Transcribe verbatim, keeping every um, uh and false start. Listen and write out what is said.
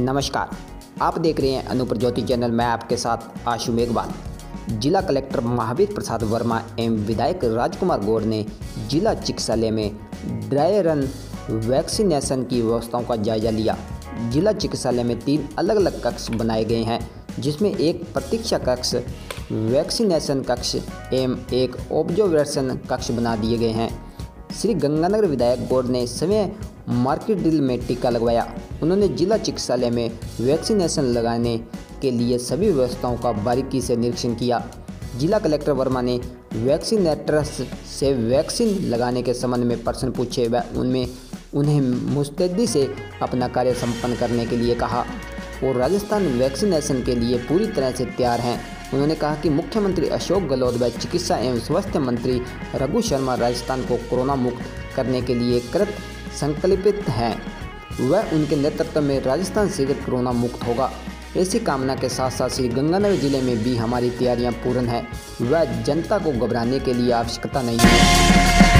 नमस्कार, आप देख रहे हैं अनुपर ज्योति चैनल। मैं आपके साथ आशु मेघवाल। जिला कलेक्टर महावीर प्रसाद वर्मा एवं विधायक राजकुमार गौड़ ने जिला चिकित्सालय में ड्राई रन वैक्सीनेशन की व्यवस्थाओं का जायजा लिया। जिला चिकित्सालय में तीन अलग अलग कक्ष बनाए गए हैं, जिसमें एक प्रतीक्षा कक्ष, वैक्सीनेशन कक्ष एवं एक ऑब्जर्वेशन कक्ष बना दिए गए हैं। श्री गंगानगर विधायक गौड़ ने समय मार्केट ड्रिल में टीका लगवाया। उन्होंने जिला चिकित्सालय में वैक्सीनेशन लगाने के लिए सभी व्यवस्थाओं का बारीकी से निरीक्षण किया। जिला कलेक्टर वर्मा ने वैक्सीनेटर्स से वैक्सीन लगाने के संबंध में प्रश्न पूछे व उनमें उन्हें मुस्तैदी से अपना कार्य संपन्न करने के लिए कहा और राजस्थान वैक्सीनेशन के लिए पूरी तरह से तैयार हैं। उन्होंने कहा कि मुख्यमंत्री अशोक गहलोत व चिकित्सा एवं स्वास्थ्य मंत्री रघु शर्मा राजस्थान को कोरोना मुक्त करने के लिए कृत संकल्पित हैं। वह उनके नेतृत्व में राजस्थान शीघ्र कोरोना मुक्त होगा। ऐसी कामना के साथ साथ श्री गंगानगर जिले में भी हमारी तैयारियां पूर्ण हैं। वह जनता को घबराने के लिए आवश्यकता नहीं है।